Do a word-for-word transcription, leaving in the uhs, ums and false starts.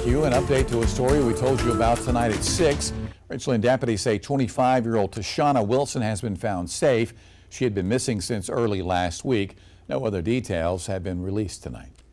you. An update to a story we told you about tonight at six. Richland deputies say twenty-five-year-old Tashana Wilson has been found safe. She had been missing since early last week. No other details have been released tonight.